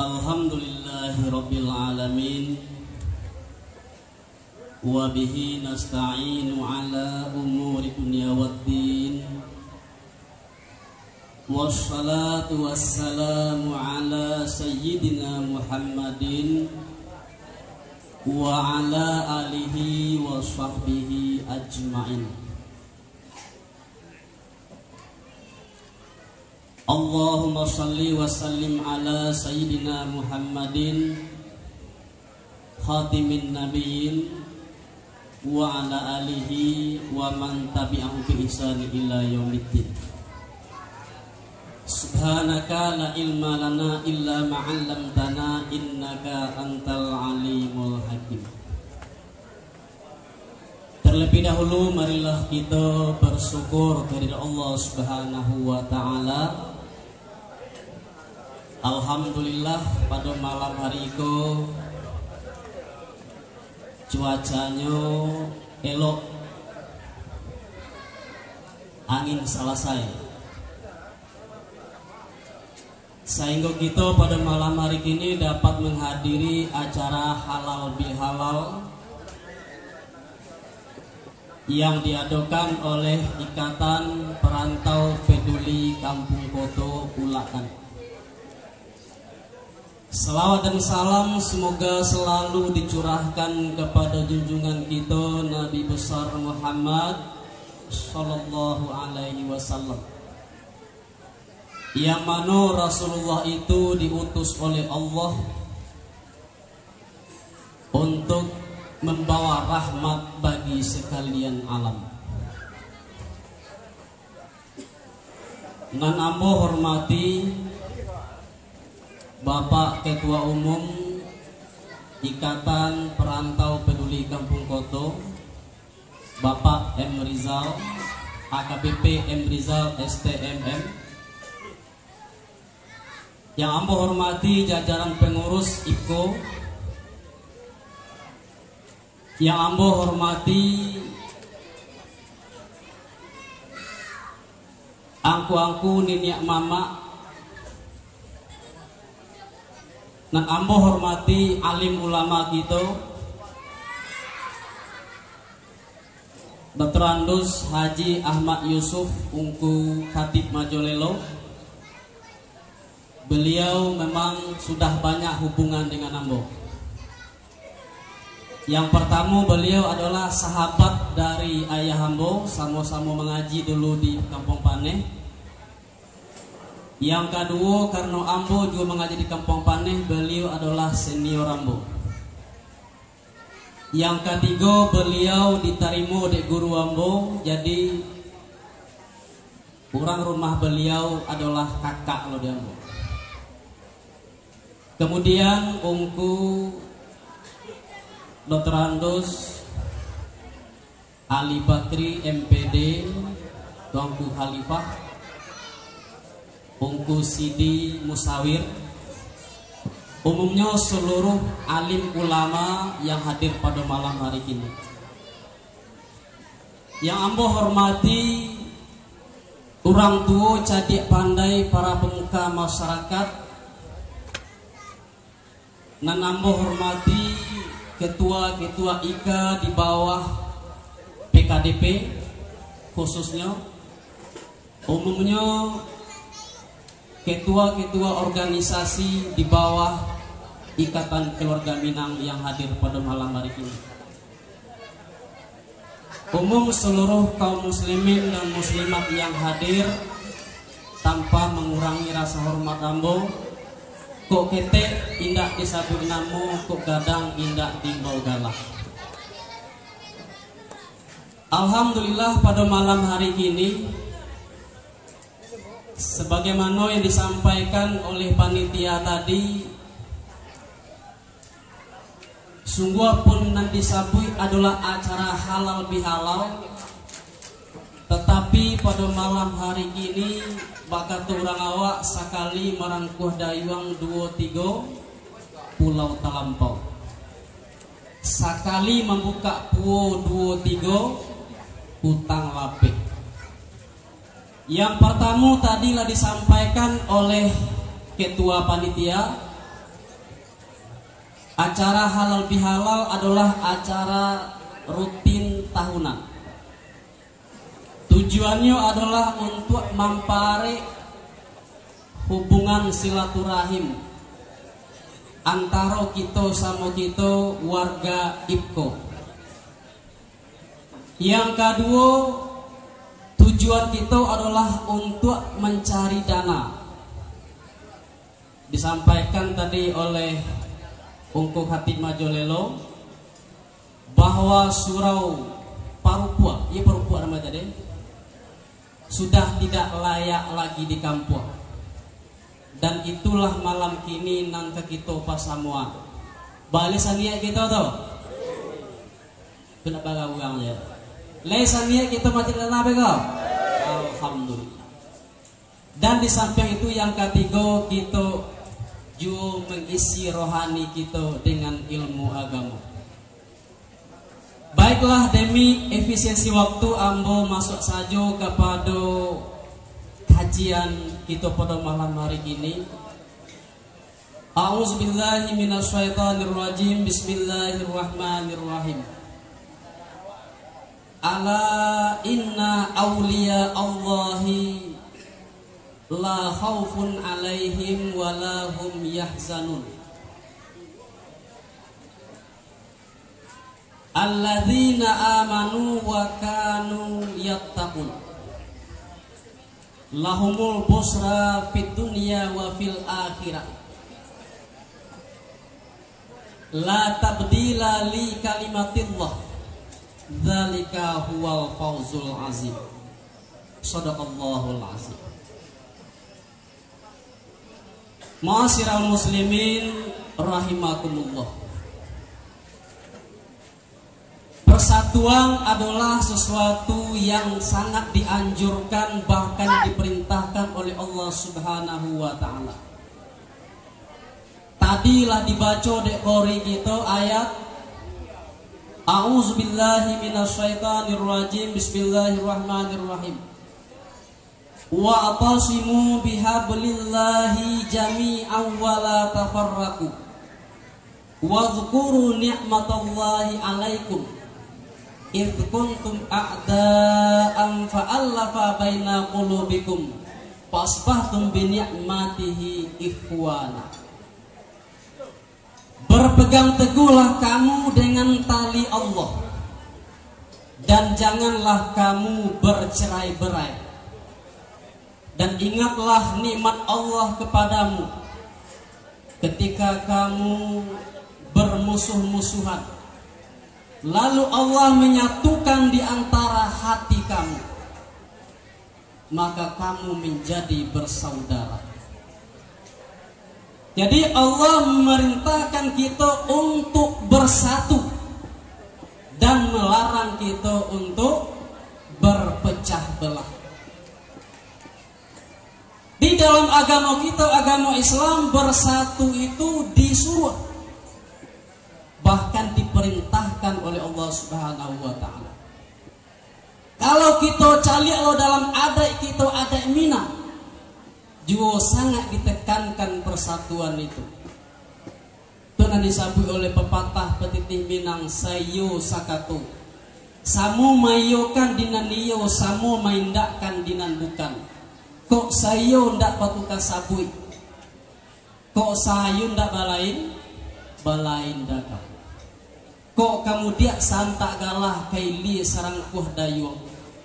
Alhamdulillahi Rabbil Alamin. Wa bihi nasta'inu ala umuri dunya waddin. Wassalatu wassalamu ala sayyidina Muhammadin wa ala alihi wa sahbihi ajma'in. Allahumma salli wa sallim ala sayyidina Muhammadin khatimin nabiyyin wa ala alihi wa man tabi'ahu bi ihsan ila yaumiddin. Subhanaka la ilma lana illa ma 'allamtana innaka antal alimul hakim. Terlebih dahulu marilah kita bersyukur kepada Allah Subhanahu wa taala. Alhamdulillah pada malam hari itu cuacanya elok, angin selesai, sehingga kita pada malam hari ini dapat menghadiri acara halal bihalal yang diadakan oleh Ikatan Perantau Peduli Kampung Koto Ulakan. Salawat dan salam semoga selalu dicurahkan kepada junjungan kita Nabi besar Muhammad sallallahu alaihi wasallam, yang mana Rasulullah itu diutus oleh Allah untuk membawa rahmat bagi sekalian alam. Nan ambo hormati Bapak Ketua Umum Ikatan Perantau Peduli Kampung Koto, Bapak M. Rizal, AKBP M. Rizal STMM. Yang ambo hormati jajaran pengurus IPKO, yang ambo hormati angku-angku niniak mama, dan ambo hormati alim ulama kita, Dr. Andus Haji Ahmad Yusuf Ungku Khatib Majolelo. Beliau memang sudah banyak hubungan dengan ambo. Yang pertama, beliau adalah sahabat dari ayah ambo, sama-sama mengaji dulu di Kampung Paneh. Yang kedua, karena ambo juga mengaji di Kampung Paneh, beliau adalah senior ambo. Yang ketiga, beliau diterima di guru ambo, jadi orang rumah beliau adalah kakak lo di ambo. Kemudian Ungku Dr. Andus Ali Bakri MPD Tuanku Khalifah, Ungku Sidi Musawir, umumnya seluruh alim ulama yang hadir pada malam hari ini. Yang ambo hormati orang tua cadik pandai para pemuka masyarakat, dan ambo hormati ketua-ketua IKA di bawah PKDP, khususnya umumnya ketua-ketua organisasi di bawah Ikatan Keluarga Minang yang hadir pada malam hari ini. Umum seluruh kaum muslimin dan muslimat yang hadir, tanpa mengurangi rasa hormat ambo, kok ketek indak disabut namo, kok gadang indak timbau galak. Alhamdulillah pada malam hari ini, sebagaimana yang disampaikan oleh panitia tadi, sungguh pun nanti sabui adalah acara halal bihalal, tetapi pada malam hari ini bakat orang awak sekali merangkuh dayuang 23 pulau talampau, sekali membuka puo 23 hutang lapik. Yang pertama tadilah disampaikan oleh ketua panitia, Acara halal bihalal adalah acara rutin tahunan. Tujuannya adalah untuk mampare hubungan silaturahim antara kita sama kita warga IPKO. Yang kedua, tujuan kita adalah untuk mencari dana. Disampaikan tadi oleh Ungku Khatib Majolelo bahwa surau Parupua, iya Parupua nama tadi, sudah tidak layak lagi di kampung. Dan itulah malam kini nang kita pas semua. Balisania kita tuh. Kenapa gak ulangnya? Lesania kita mati dan apa kau? Alhamdulillah. Dan di samping itu yang ketiga, kita juga mengisi rohani kita dengan ilmu agama. Baiklah, demi efisiensi waktu ambo masuk saja kepada kajian kita pada malam hari ini. A'udzubillahi minasyaitonirrajim. Bismillahirrahmanirrahim. Ala inna awliya Allahi la khaufun alaihim wa la hum yahzanun. Alladzina amanu wa kanu yattaqun. Lahumul busra fid dunya wa fil akhirah. La tabdila li kalimatillah. Dzalika huwal fawzul azim. Shadaqallahul azim. Ma'asyiral muslimin rahimakumullah. Persatuan adalah sesuatu yang sangat dianjurkan, bahkan diperintahkan oleh Allah Subhanahu wa taala. Tadilah dibaca dek qori kita ayat A'udzubillahi minasyaitonirrajim. Bismillahirrahmanirrahim. Wa atasimu bihablillahi jami'an wa la tafarraqu. Wadhkuru ni'matallahi 'alaikum idh kuntum a'da'an fa'alafa baina qulubikum fasbahtum bi ni'matihi ikhwana. Berpegang teguhlah kamu dengan tali Allah, dan janganlah kamu bercerai-berai. Dan ingatlah nikmat Allah kepadamu ketika kamu bermusuh-musuhan, lalu Allah menyatukan di antara hati kamu, maka kamu menjadi bersaudara. Jadi Allah memerintahkan kita untuk bersatu dan melarang kita untuk berpecah belah. Di dalam agama kita, agama Islam, bersatu itu disuruh, bahkan diperintahkan oleh Allah Subhanahu wa taala. Kalau kita cari dalam adat kita, adat Minang, juga sangat ditekankan persatuan itu. Itu nanti disebut oleh pepatah petitih Minang, sayo sakato. Samu mayokan dinan iyo, samu maindakan dinan bukan. Kok sayo ndak patuka sabui, kok sayo ndak balain daga. Kok kamu dia santak galah kaili sarang kuh dayo.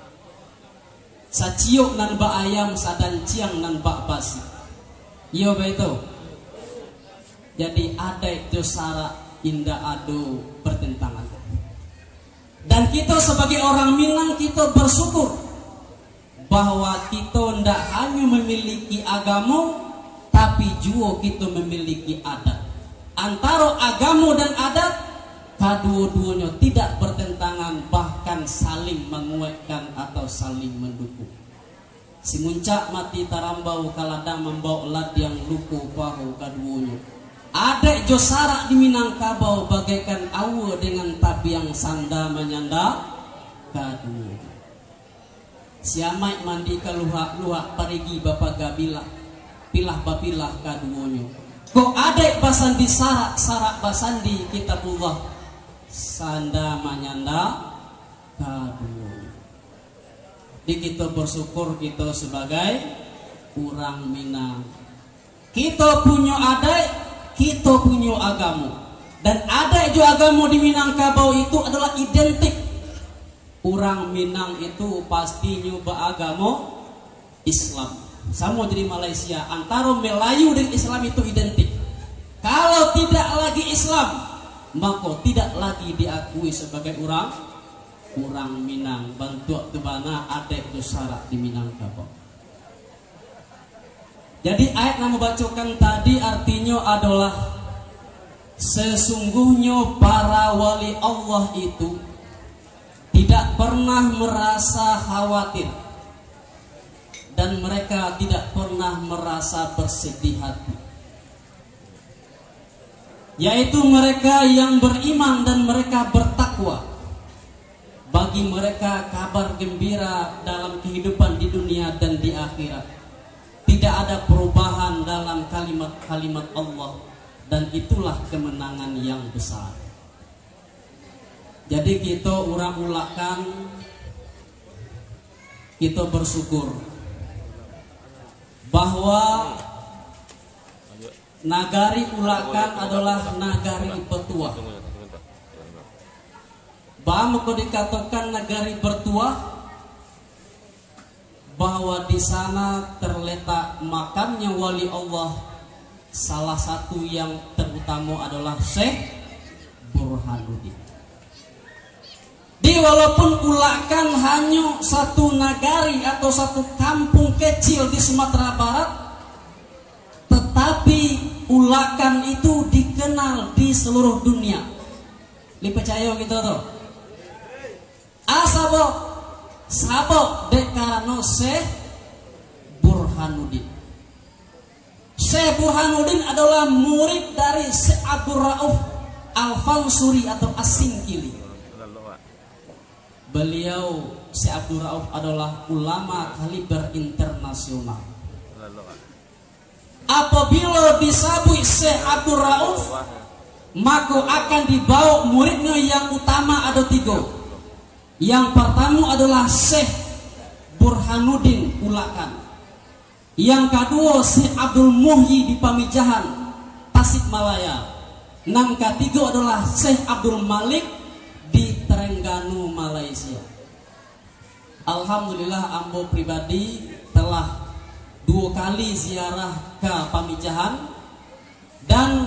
Saciok nan ba ayam sadan ciang nan ba basi. Yo beto. Jadi ada itu sara indah adu pertentangan. Dan kita sebagai orang Minang, kita bersyukur bahwa kita tidak hanya memiliki agama, tapi juga kita memiliki adat. Antara agama dan adat, kedua-duanya tidak bertentangan, bahkan saling menguatkan atau saling mendukung. Si muncak mati tarambau kaladang membawa lad yang luku pahu keduanya. Ada josara di Minangkabau bagaikan awu dengan tabiang sanda menyanda kedua. Siamai mandi keluhak-luhak parigi bapak gabilah, pilah bapilah kaduonyo. Ko adek basandi sarak basandi kitabullah sanda manyanda kadu. Di kita bersyukur kita sebagai orang Minang. Kita punya adek, kita punya agama. Dan adek jo agama di Minangkabau itu adalah identik. Orang Minang itu pasti nyoba agama Islam. Sama jadi Malaysia, antara Melayu dan Islam itu identik. Kalau tidak lagi Islam, maka tidak lagi diakui sebagai orang Minang. Bantu kebana adek dosara di Minangkabau. Jadi ayat yang membacakan tadi artinya adalah sesungguhnya para wali Allah itu tidak pernah merasa khawatir dan mereka tidak pernah merasa bersedih hati, yaitu mereka yang beriman dan mereka bertakwa. Bagi mereka kabar gembira dalam kehidupan di dunia dan di akhirat. Tidak ada perubahan dalam kalimat-kalimat Allah, dan itulah kemenangan yang besar. Jadi kita orang ulakan, kita bersyukur bahwa nagari ulakan adalah nagari bertuah. Bahwa dikatakan nagari bertuah bahwa di sana terletak makamnya wali Allah. Salah satu yang terutama adalah Syekh Burhanuddin. Di walaupun ulakan hanya satu nagari atau satu kampung kecil di Sumatera Barat, tetapi ulakan itu dikenal di seluruh dunia. Dipercaya gitu tuh. Sabok dek karena Syekh Burhanuddin. Syekh Burhanuddin adalah murid dari Syekh Abdul Rauf Al-Fansuri atau As-Singkili. Beliau Syekh Abdul Rauf adalah ulama kaliber internasional. Apabila disabui Syekh Abdul Rauf, maka akan dibawa muridnya yang utama ada 3. Yang pertama adalah Syekh Burhanuddin Ulakan. Yang kedua Syekh Abdul Muhyi di Pamijahan, Tasikmalaya. Yang ketiga adalah Syekh Abdul Malik di Terengganu, Malaysia. Alhamdulillah ambo pribadi telah 2 kali ziarah ke Pamijahan, dan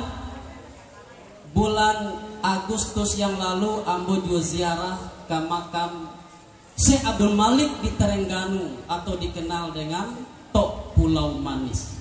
bulan Agustus yang lalu ambo juga ziarah ke makam Syekh Abdul Malik di Terengganu atau dikenal dengan Tok Pulau Manis.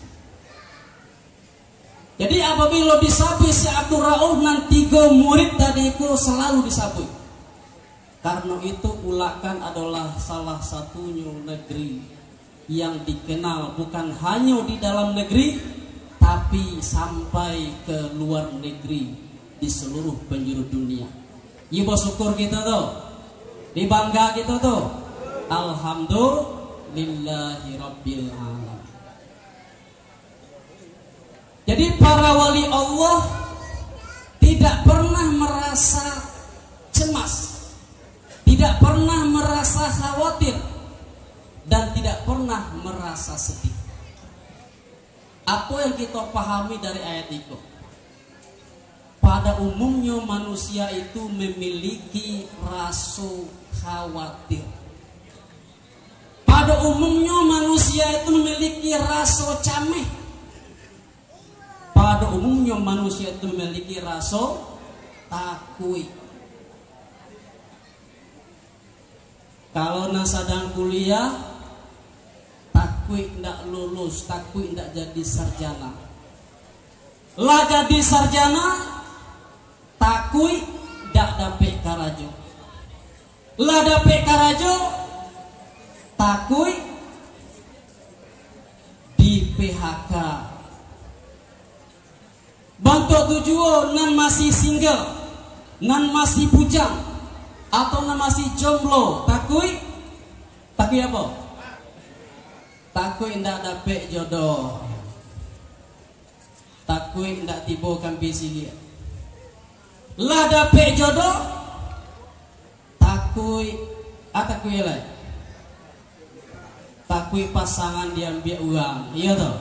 Jadi apabila disabui Syekh Abdul Rauf, nanti 3 murid tadi itu selalu disabui. Karena itu Ulakan adalah salah satunya negeri yang dikenal bukan hanya di dalam negeri, tapi sampai ke luar negeri di seluruh penjuru dunia. Ya bersyukur kita tuh, dibangga kita tuh. Alhamdulillahi Rabbil Alamin. Jadi para wali Allah tidak pernah merasa cemas, tidak pernah merasa khawatir, dan tidak pernah merasa sedih. Apa yang kita pahami dari ayat itu? Pada umumnya manusia itu memiliki rasa khawatir. Pada umumnya manusia itu memiliki rasa cameh. Pada umumnya manusia itu memiliki rasa takut. Kalau sedang kuliah, takut tidak lulus, takut tidak jadi sarjana. Lah jadi sarjana, takut tidak dapat karajo. Lah dapat karajo, takut di PHK. Bantu tujuan nan masih single, nan masih bujang, atau nan masih jomblo, takut apa? Takut tidak dapat jodoh. takui ndak tibo kambi sigi lah dapet jodoh takui lah takui pasangan diambil uang, iya toh.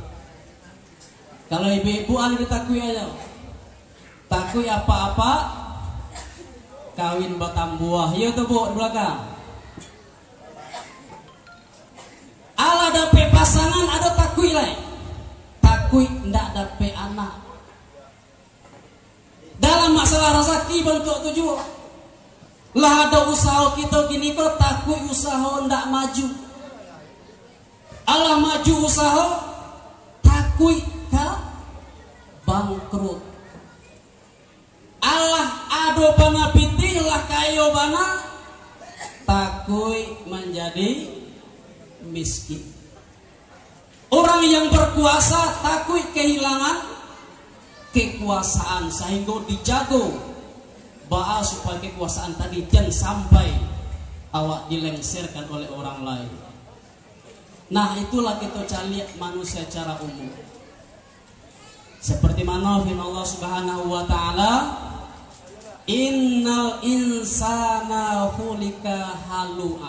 Kalau ibu-ibu ada ditakui aja, takui apa-apa kawin batang buah, iya toh bu di belakang. Ala dapet pasangan ada takui lah, takui ndak dapet anak. Dalam masalah rezeki bentuk tujuh, lah ada usaha kita gini kok takui usaha ndak maju. Allah maju usaha takui ka bangkrut. Allah ado bana pitih lah kayo bana takui menjadi miskin. Orang yang berkuasa takui kehilangan kekuasaan sehingga dijago bahas supaya kekuasaan tadi jangan sampai awak dilengserkan oleh orang lain. Nah itulah kita cari manusia secara umum. Seperti mana firman Allah Subhanahu wa taala, innal insana khuliqa halu'a.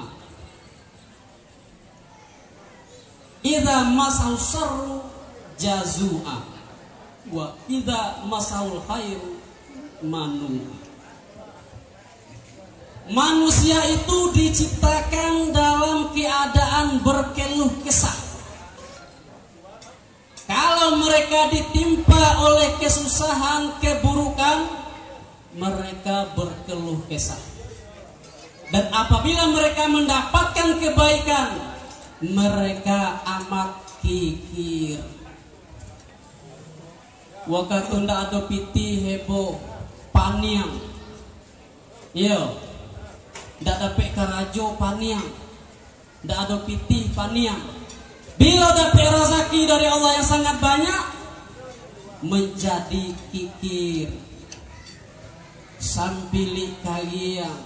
Idza masal syarru jazu'a wa idza masal khairu manu'a. Manusia itu diciptakan dalam keadaan berkeluh kesah. Kalau mereka ditimpa oleh kesusahan, keburukan, mereka berkeluh kesah. Dan apabila mereka mendapatkan kebaikan, mereka amat kikir. Wakatunda ado piti hebo paniang. Yo. Ndak dapet karajo paniang, ndak ada pitih paniang. Bila dapet rezeki dari Allah yang sangat banyak, menjadi kikir, sampili kalian,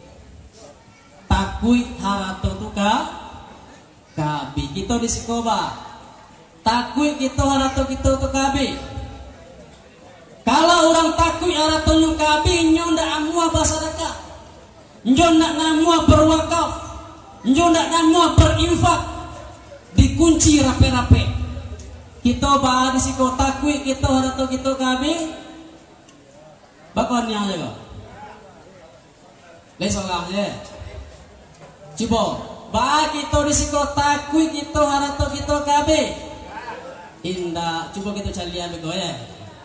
takui harato tuka kabi. Kita di Sikoba, takui kita harato kita tu kabi. Kalau orang takui harato nyu kabi, nyu ndak amua bahasa dekat. Njo nak namua berwakaf, njo nak namua berinfak, dikunci rapi-rapi. Kita bahas di siko takui kita haratu kita kami, bakonnya aja kok. Lesolah ya. Coba bahas kita di siko takui kita haratu kita kami. Indah, coba kita cari lihat begitu ya.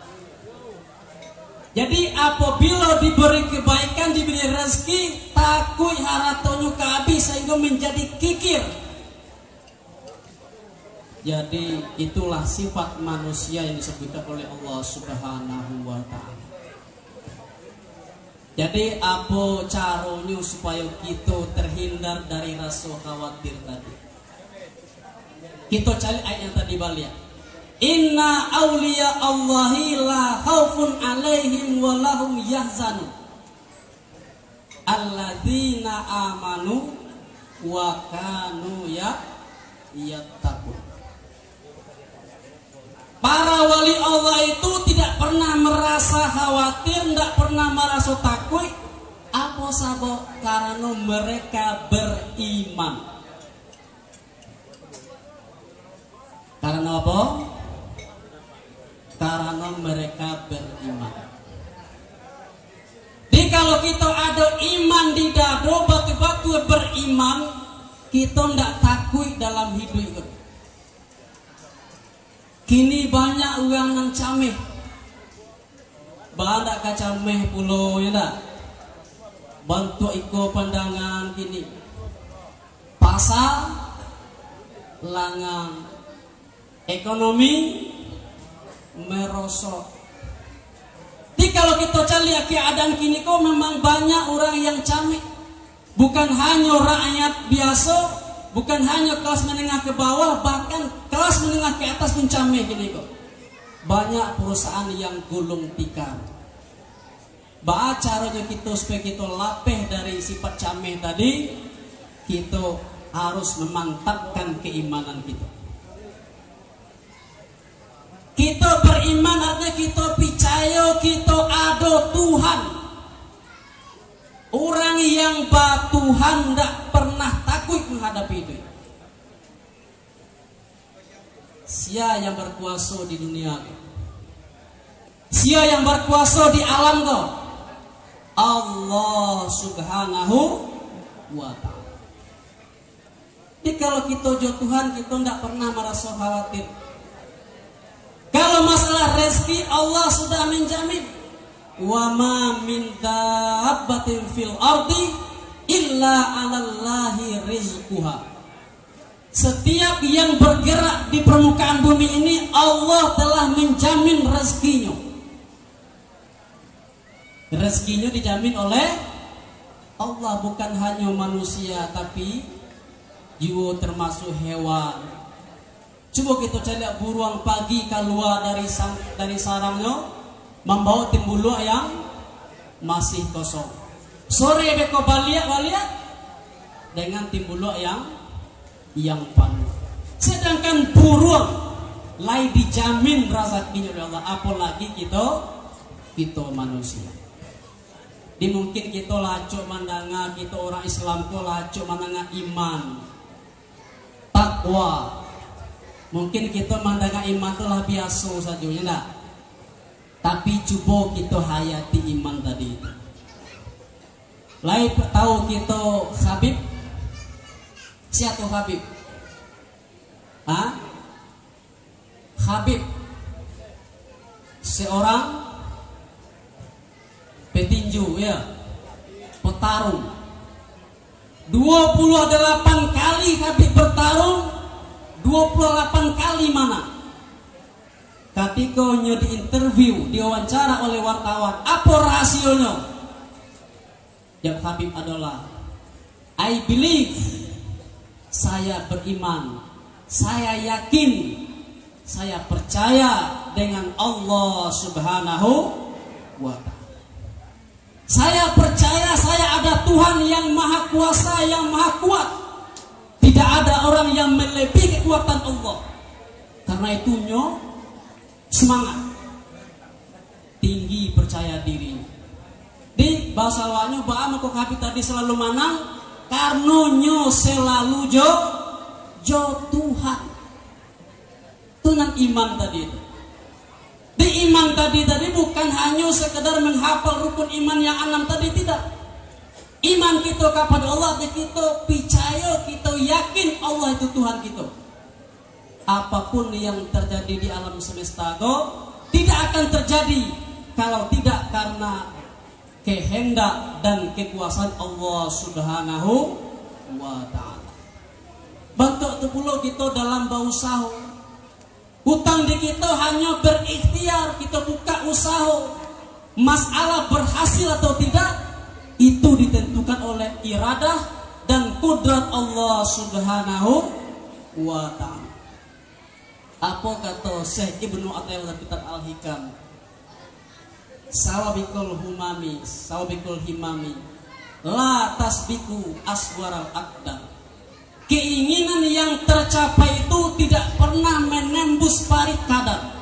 Jadi apabila diberi kebaikan, diberi rezeki, takui haratonyu kabi sehingga menjadi kikir. Jadi itulah sifat manusia yang disebutkan oleh Allah Subhanahu wa taala. Jadi apa caranya supaya kita terhindar dari rasa khawatir tadi? Kita cari ayat yang tadi balik. Inna awliya Allahi la khaufun alaihim wa lahum yahzanun alladzina amanu wa kanu yattaqun. Para wali Allah itu tidak pernah merasa khawatir, tidak pernah merasa takut. Apa sabab? Karena mereka beriman. Karena apa? Karena mereka beriman. Jadi kalau kita ada iman di dado, batu-batu beriman, kita tidak takut dalam hidup itu. Kini banyak orang yang cameh, banyak kacameh pulau ya tak? Bantu iko pandangan kini, pasar, langang, ekonomi merosot. Jadi kalau kita cari keadaan kini kok memang banyak orang yang camik. Bukan hanya rakyat biasa, bukan hanya kelas menengah ke bawah, bahkan kelas menengah ke atas pun camik kini kok. Banyak perusahaan yang gulung tikar. Bah caranya kita supaya kita lapeh dari sifat camik tadi, kita harus memantapkan keimanan kita. Kita beriman artinya kita percaya kita ada Tuhan. Orang yang Tuhan tidak pernah takut menghadapi itu. Sia yang berkuasa di dunia, sia yang berkuasa di alam kau, Allah Subhanahu wa ta'ala. Jadi kalau kita jauh Tuhan, kita tidak pernah merasa khawatir. Kalau masalah rezeki, Allah sudah menjamin. Wa ma min dabbatin fil ardi illa 'alallahi rizquha. Setiap yang bergerak di permukaan bumi ini, Allah telah menjamin rezekinya. Rezekinya dijamin oleh Allah, bukan hanya manusia tapi juga termasuk hewan. Coba kita cari buruang pagi keluar dari sarangnya, membawa timbulu yang masih kosong. Sore beko balik dengan timbulu yang penuh. Sedangkan burung lain dijamin rezekinya oleh Allah, apalagi kita manusia. Di mungkin kita lacuk mandanga, kita orang Islam ko lacuk mandanga iman, takwa. Mungkin kita mandanga iman itu lah biasa saja, ya enggak? Tapi coba kita hayati iman tadi. Lain tahu kita Habib. Siapa Habib? Habib seorang petinju, ya, petarung. 28 kali Habib bertarung, 28 kali mana? Ketika di interview, diwawancara oleh wartawan, apa rahasianya? Jawab Habib adalah, I believe, saya beriman, saya yakin, saya percaya dengan Allah Subhanahu wa ta'ala. Saya percaya saya ada Tuhan yang maha kuasa, yang maha kuat. Tidak ada orang yang melebihi kekuatan Allah. Karena itunya semangat, tinggi percaya diri. Di bahasa Jawa Pak Mako Habib tadi selalu manang, karena selalu jo Tuhan. Tuhan iman tadi itu. Di iman tadi bukan hanya sekedar menghafal rukun iman yang 6 tadi, tidak. Iman kita kepada Allah, kita percaya, kita yakin Allah itu Tuhan kita. Apapun yang terjadi di alam semesta itu tidak akan terjadi kalau tidak karena kehendak dan kekuasaan Allah Subhanahu wa ta'ala. Bentuk itu pula kita dalam berusaha. Hutang di kita hanya berikhtiar, kita buka usaha. Masalah berhasil atau tidak, itu ditentukan oleh iradah dan kudrat Allah Subhanahu wa ta'ala. Apa kata Syekh Ibnu Athaillah kitab Al-Hikam? Sawabikul himami la tasbiku aswaral aqdam. Keinginan yang tercapai itu tidak pernah menembus parit kadar.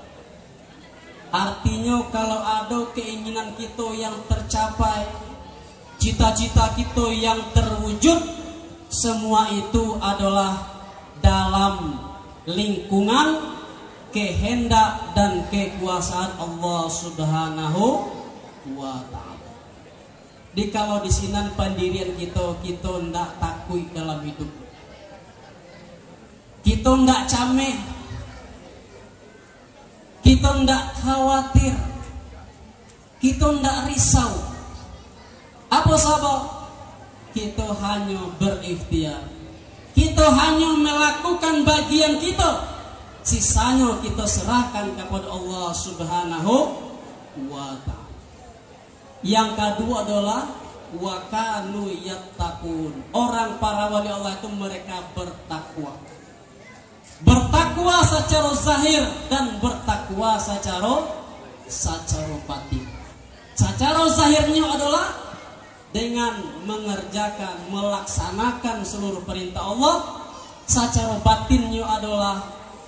Artinya kalau ada keinginan kita yang tercapai, cita-cita kita yang terwujud, semua itu adalah dalam lingkungan kehendak dan kekuasaan Allah Subhanahu wa ta'ala. Di kalau di sinan pendirian kita ndak takut dalam hidup. Kita ndak cameh, kita ndak khawatir, kita ndak risau. Apa sebab? Kita hanya berikhtiar, kita hanya melakukan bagian kita, sisanya kita serahkan kepada Allah Subhanahu wa ta'ala. Yang kedua adalah wa kanu yattaqun. Orang para wali Allah itu mereka bertakwa. Bertakwa secara zahir dan bertakwa secara batin. Secara zahirnya adalah dengan mengerjakan, melaksanakan seluruh perintah Allah. Secara batinnya adalah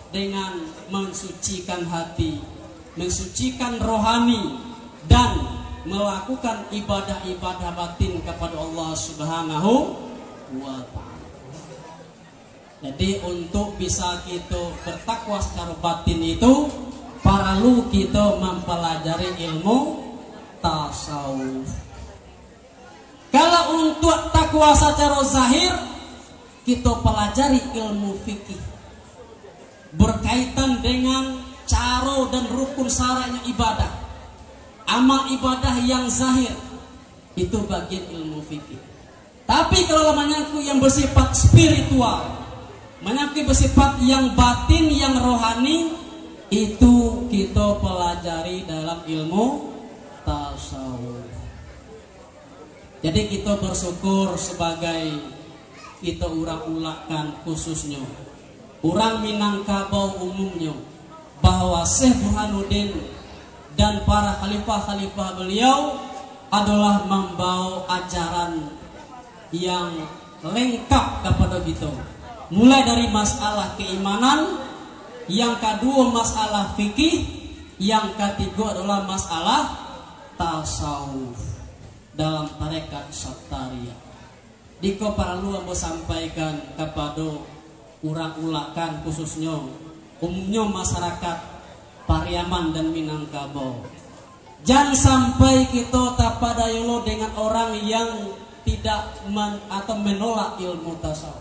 dengan mensucikan hati, mensucikan rohani, dan melakukan ibadah-ibadah batin kepada Allah Subhanahu wa ta'ala. Jadi untuk bisa kita bertakwa secara batin itu perlu kita mempelajari ilmu tasawuf. Kalau untuk takwa secara zahir, kita pelajari ilmu fikih berkaitan dengan cara dan rukun syaratnya ibadah, amal ibadah yang zahir, itu bagian ilmu fikih. Tapi kalau menyangkut yang bersifat spiritual, menyangkut bersifat yang batin, yang rohani, itu kita pelajari dalam ilmu tasawuf. Jadi kita bersyukur sebagai kita urang-ulakan khususnya orang Minangkabau umumnya, bahwa Syekh Burhanuddin dan para khalifah-khalifah beliau adalah membawa ajaran yang lengkap kepada kita. Mulai dari masalah keimanan, yang kedua masalah fikih, yang ketiga adalah masalah tasawuf dalam tarekat Sattariyah. Diko perlu ambo sampaikan kepada urang-ulakan khususnya umumnya masyarakat Pariaman dan Minangkabau. Jangan sampai kita tapadayolo dengan orang yang tidak atau menolak ilmu tasawuf.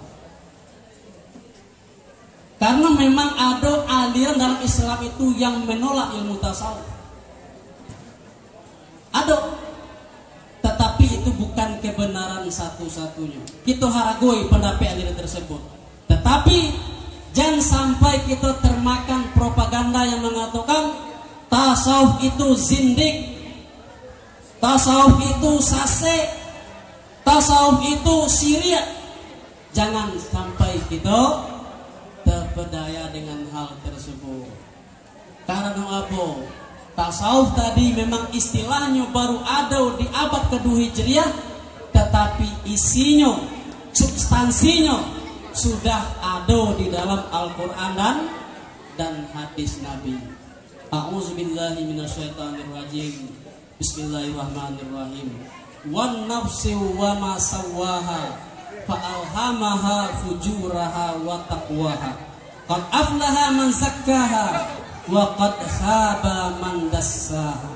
Karena memang ada aliran dalam Islam itu yang menolak ilmu tasawuf. Ada, tetapi itu bukan kebenaran satu-satunya. Kita haragoi pendapat aliran tersebut. Tetapi jangan sampai kita termakan propaganda yang mengatakan tasawuf itu zindik, tasawuf itu sase, tasawuf itu syirik. Jangan sampai kita terpedaya dengan hal tersebut. Karena apa? Tasawuf tadi memang istilahnya baru ada di abad kedua Hijriah, tetapi isinya, substansinya sudah ada di dalam Al-Quran dan hadis Nabi. A'udzubillahi minasyaitonirrajim. Bismillahirrahmanirrahim. Wan nafsi wa ma sawwaha fa'alhamaha fujuraha wa taqwaha. Qad aflaha man zakkaha wa qad khaba man dassaha.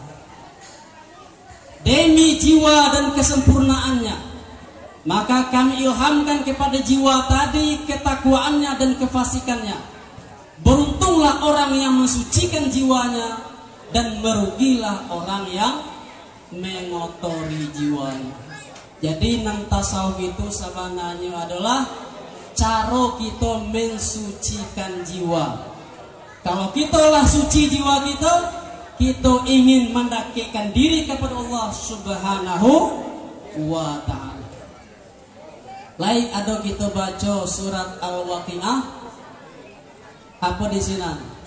Demi jiwa dan kesempurnaannya, maka kami ilhamkan kepada jiwa tadi ketakwaannya dan kefasikannya. Beruntunglah orang yang mensucikan jiwanya, dan merugilah orang yang mengotori jiwanya. Jadi nang tasawuf itu sebenarnya adalah cara kita mensucikan jiwa. Kalau kita lah suci jiwa kita, kita ingin mendekatkan diri kepada Allah Subhanahu wa ta'ala. Lain ada kita baca surat Al-Waqiah, apa di sini?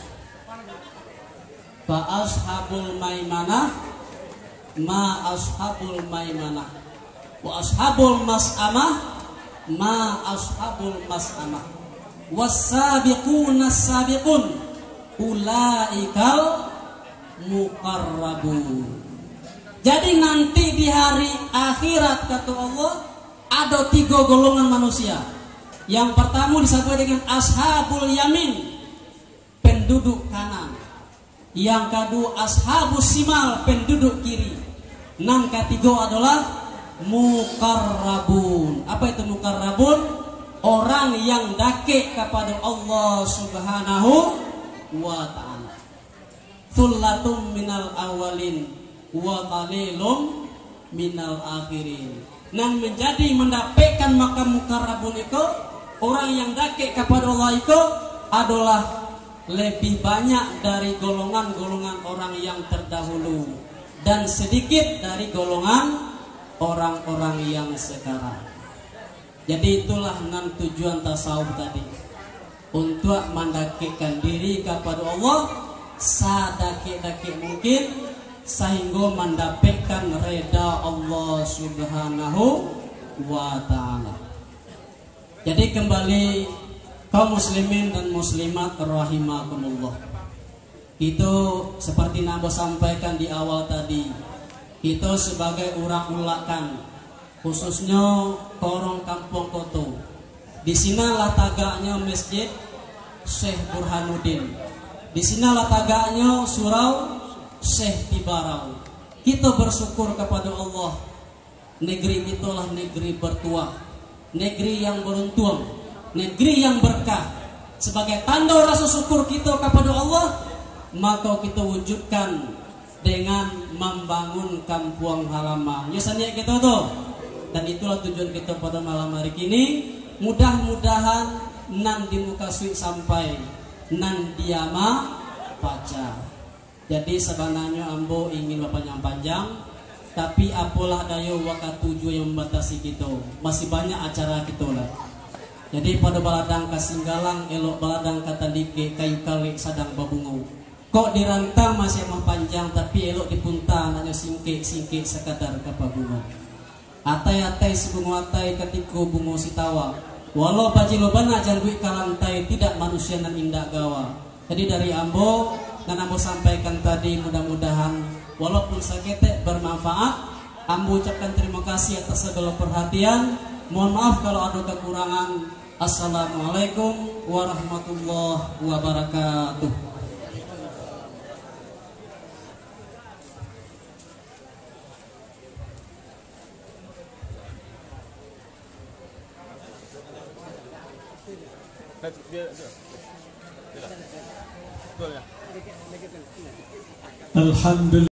Fa ashabul maimanah ma ashabul maimanah wa ashabul mas'amah ma ashabul mas'amah was-sabiquna as-sabiqun ulaikal muqarrabun. Jadi nanti di hari akhirat kata Allah ada 3 golongan manusia. Yang pertama disebut dengan ashabul yamin, penduduk kanan. Yang kedua ashabus simal, penduduk kiri. Yang ketiga adalah muqarrabun. Apa itu muqarrabun? Orang yang dakik kepada Allah Subhanahu wa ta'ala. Thullatum minal awalin wa qalilum minal akhirin. Dan menjadi mendapatkan makam muqarrabun itu, orang yang dakik kepada Allah itu adalah lebih banyak dari golongan-golongan orang yang terdahulu dan sedikit dari golongan orang-orang yang sekarang. Jadi itulah 6 tujuan tasawuf tadi, untuk mendekatkan diri kepada Allah sadakit-dakit mungkin, sehingga mendapatkan reda Allah Subhanahu wa ta'ala. Jadi kembali Kaum muslimin dan muslimat rahimakumullah. Itu seperti Nabo sampaikan di awal tadi, itu sebagai orang ulakan, khususnya korong kampung Koto. Di sinalah tagaknya masjid Syekh Burhanuddin. Di sinalah tagaknya surau Syekh Tibarau. Kita bersyukur kepada Allah. Negeri itulah negeri bertuah, negeri yang beruntung, negeri yang berkah. Sebagai tanda rasa syukur kita kepada Allah, maka kita wujudkan dengan membangun kampung halaman. Biasanya kita tuh. Dan itulah tujuan kita pada malam hari ini. Mudah-mudahan nan di muka suik sampai nan diama pacar. Jadi sebenarnya ambo ingin panjang-panjang, tapi apalah daya wakat tujuh yang membatasi kita. Masih banyak acara kita lah. Jadi pada baladang kasinggalang elok baladang kata dike kayu kali sadang babungu. Kok dirantang masih mah panjang tapi elok dipunta hanya singkik sekadar kapabungu. Atai-atai si bungo atai ketika bungo sitawa. Walau baji lobana jangui kalantai tidak manusia nan indah gawa. Jadi dari ambo dan ambo sampaikan tadi mudah-mudahan walaupun sakit bermanfaat. Ambo ucapkan terima kasih atas segala perhatian. Mohon maaf kalau ada kekurangan. Assalamualaikum warahmatullahi wabarakatuh. Alhamdulillah.